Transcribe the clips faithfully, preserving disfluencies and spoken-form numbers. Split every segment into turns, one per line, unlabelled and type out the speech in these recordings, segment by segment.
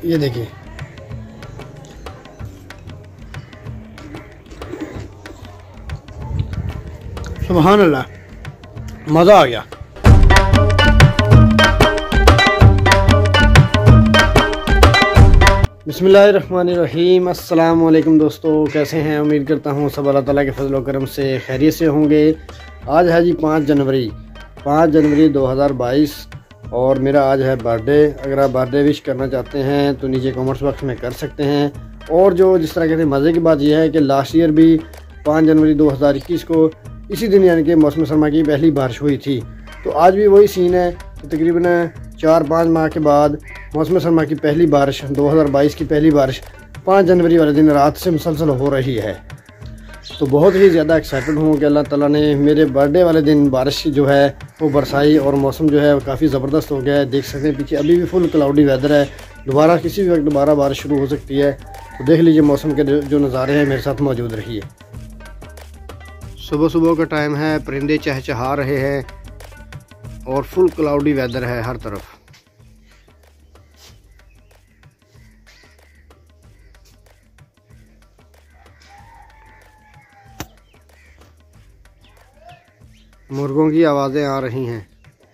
ये देखिए, सुभान अल्लाह, मज़ा आ गया। बिस्मिल्लाहिर्रहमानिर्रहीम। अस्सलाम वालेकुम दोस्तों, कैसे हैं? उम्मीद करता हूँ सब अल्लाह ताला के फजल व करम से खैरियत से होंगे। आज है जी पाँच जनवरी पाँच जनवरी दो हज़ार बाईस और मेरा आज है बर्थडे। अगर आप बर्थडे विश करना चाहते हैं तो नीचे कमेंट्स बॉक्स में कर सकते हैं। और जो जिस तरह कहते हैं मज़े की बात यह है कि लास्ट ईयर भी पाँच जनवरी दो हज़ार इक्कीस को इसी दिन यानी कि मौसम सरमा की पहली बारिश हुई थी। तो आज भी वही सीन है कि तकरीबन चार पाँच माह के बाद मौसम सरमा की पहली बारिश दो हज़ार बाईस की पहली बारिश पाँच जनवरी वाले दिन रात से मुसलसल हो रही है। तो बहुत ही ज़्यादा एक्साइटेड हूँ कि अल्लाह ताला ने मेरे बर्थडे वाले दिन बारिश जो है वो बरसाई और मौसम जो है काफ़ी ज़बरदस्त हो गया है। देख सकते हैं पीछे अभी भी फुल क्लाउडी वेदर है, दोबारा किसी भी वक्त दोबारा बारिश शुरू हो सकती है। तो देख लीजिए मौसम के जो नज़ारे हैं मेरे साथ मौजूद रहिए। सुबह सुबह का टाइम है, परिंदे चहचहा रहे हैं और फुल क्लाउडी वेदर है हर तरफ। मुर्गों की आवाज़ें आ रही हैं।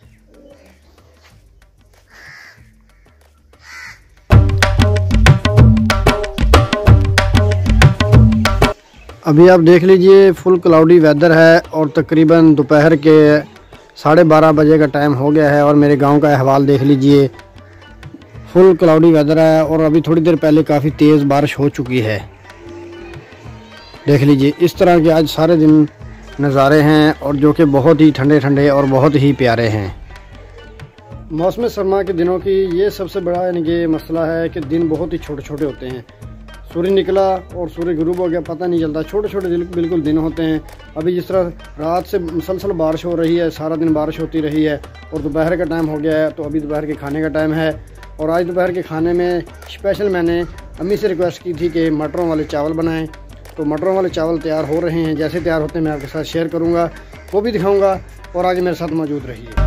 अभी आप देख लीजिए फुल क्लाउडी वेदर है और तकरीबन दोपहर के साढ़े बारह बजे का टाइम हो गया है। और मेरे गांव का अहवाल देख लीजिए, फुल क्लाउडी वेदर है और अभी थोड़ी देर पहले काफ़ी तेज़ बारिश हो चुकी है। देख लीजिए इस तरह के आज सारे दिन नज़ारे हैं और जो कि बहुत ही ठंडे ठंडे और बहुत ही प्यारे हैं। मौसम सरमा के दिनों की ये सबसे बड़ा यानी कि मसला है कि दिन बहुत ही छोटे छोटे होते हैं। सूर्य निकला और सूर्य गुरूब हो गया, पता नहीं चलता, छोटे छोटे बिल्कुल दिन होते हैं। अभी जिस तरह रात से मुसलसल बारिश हो रही है, सारा दिन बारिश होती रही है और दोपहर का टाइम हो गया है, तो अभी दोपहर के खाने का टाइम है। और आज दोपहर के खाने में स्पेशल मैंने अम्मी से रिक्वेस्ट की थी कि मटरों वाले चावल बनाएं। तो मटरों वाले चावल तैयार हो रहे हैं, जैसे तैयार होते हैं मैं आपके साथ शेयर करूंगा, वो भी दिखाऊंगा। और आगे मेरे साथ मौजूद रहिए।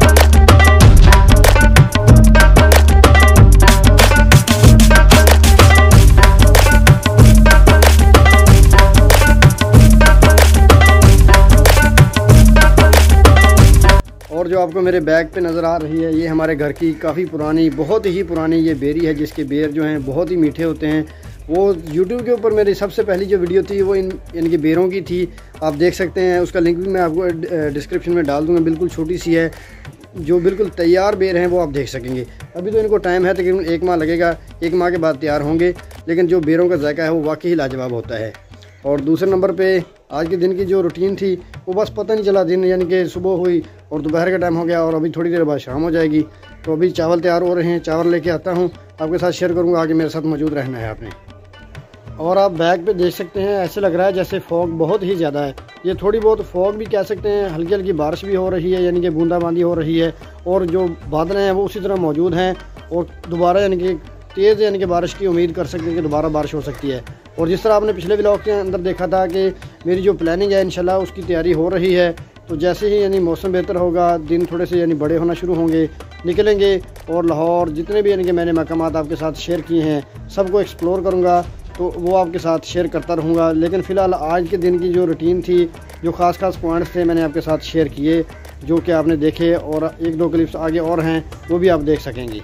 और जो आपको मेरे बैग पे नज़र आ रही है ये हमारे घर की काफ़ी पुरानी, बहुत ही पुरानी ये बेरी है, जिसके बेर जो हैं बहुत ही मीठे होते हैं। वो यूट्यूब के ऊपर मेरी सबसे पहली जो वीडियो थी वो इन इनके बेरों की थी, आप देख सकते हैं। उसका लिंक भी मैं आपको डिस्क्रिप्शन में डाल दूँगा। बिल्कुल छोटी सी है, जो बिल्कुल तैयार बेर हैं वो आप देख सकेंगे। अभी तो इनको टाइम है, तकरीबन एक माह लगेगा, एक माह के बाद तैयार होंगे। लेकिन जो बेरों का जायका है वो वाकई ही लाजवाब होता है। और दूसरे नंबर पे आज के दिन की जो रूटीन थी वो बस पता नहीं चला, दिन यानी कि सुबह हुई और दोपहर का टाइम हो गया और अभी थोड़ी देर बाद शाम हो जाएगी। तो अभी चावल तैयार हो रहे हैं, चावल लेके आता हूँ आपके साथ शेयर करूँगा। आगे मेरे साथ मौजूद रहना है आपने। और आप बैग पे देख सकते हैं, ऐसे लग रहा है जैसे फॉग बहुत ही ज़्यादा है। ये थोड़ी बहुत फॉग भी कह सकते हैं, हल्की हल्की बारिश भी हो रही है, यानी कि बूंदाबांदी हो रही है। और जो बादल हैं वो उसी तरह मौजूद हैं और दोबारा यानी कि तेज़ यानी कि बारिश की उम्मीद कर सकते हैं कि दोबारा बारिश हो सकती है। और जिस तरह आपने पिछले व्लॉग के अंदर देखा था कि मेरी जो प्लानिंग है इंशाल्लाह उसकी तैयारी हो रही है। तो जैसे ही यानी मौसम बेहतर होगा, दिन थोड़े से यानी बड़े होना शुरू होंगे, निकलेंगे और लाहौर जितने भी यानी कि मैंने मकामात आपके साथ शेयर किए हैं सबको एक्सप्लोर करूँगा, तो वो आपके साथ शेयर करता रहूँगा। लेकिन फ़िलहाल आज के दिन की जो रूटीन थी, जो ख़ास ख़ास पॉइंट्स थे, मैंने आपके साथ शेयर किए, जो कि आपने देखे। और एक दो क्लिप्स आगे और हैं वो भी आप देख सकेंगे।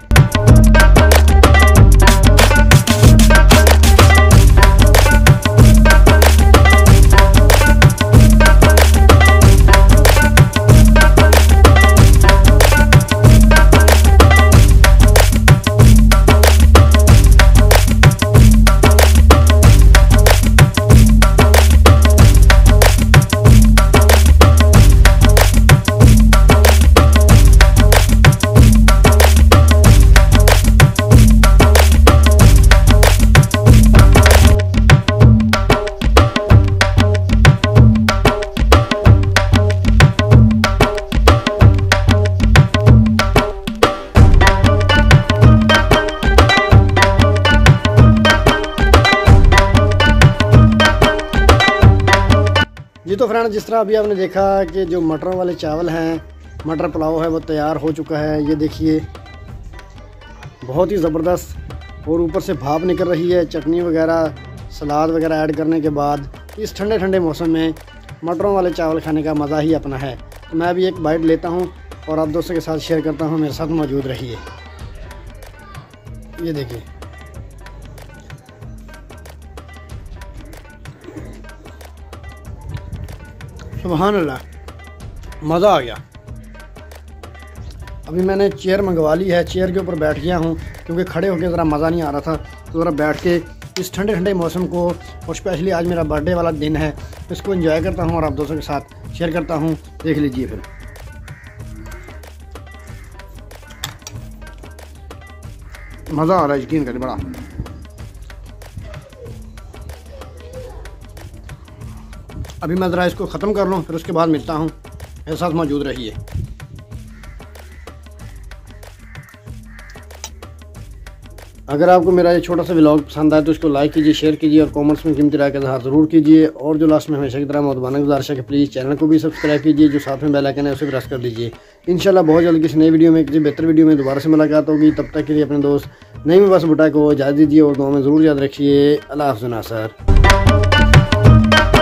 जी तो फ्रेंड, जिस तरह अभी आपने देखा कि जो मटरों वाले चावल हैं, मटर पुलाव है, वो तैयार हो चुका है। ये देखिए बहुत ही ज़बरदस्त और ऊपर से भाप निकल रही है। चटनी वगैरह सलाद वगैरह ऐड करने के बाद इस ठंडे ठंडे मौसम में मटरों वाले चावल खाने का मज़ा ही अपना है। तो मैं अभी एक बाइट लेता हूँ और आप दोस्तों के साथ शेयर करता हूँ। मेरे साथ मौजूद रहिए। ये देखिए, सुभान अल्लाह, मज़ा आ गया। अभी मैंने चेयर मंगवा ली है, चेयर के ऊपर बैठ गया हूँ क्योंकि खड़े होकर ज़रा मज़ा नहीं आ रहा था। तो ज़रा बैठ के इस ठंडे ठंडे मौसम को, और स्पेशली आज मेरा बर्थडे वाला दिन है, इसको एंजॉय करता हूँ और आप दोस्तों के साथ शेयर करता हूँ। देख लीजिए फिर। मज़ा आ रहा है, यकीन करें, बड़ा। अभी मैं ज़रा इसको ख़त्म कर लूँ, फिर उसके बाद मिलता हूँ। मेरे साथ मौजूद रहिए। अगर आपको मेरा ये छोटा सा व्लॉग पसंद आए तो इसको लाइक कीजिए, शेयर कीजिए और कमेंट्स में कीमती राय का इज़हार ज़रूर कीजिए। और जो लास्ट में हमेशा की तरह मोहब्बाना गुज़ारिश है कि प्लीज़ चैनल को भी सब्सक्राइब कीजिए, जो साथ में बेल आइकन है उसे प्रेस कर दीजिए। इंशाल्लाह बहुत जल्द किसी नई वीडियो में, किसी बेहतर वीडियो में दोबारा से मुलाकात होगी। तब तक के लिए अपने दोस्त नईम बस बुटा को इजाज़त दीजिए और दुआ में ज़रूर याद रखिए। अल्लाह हाफ़िज़ सर।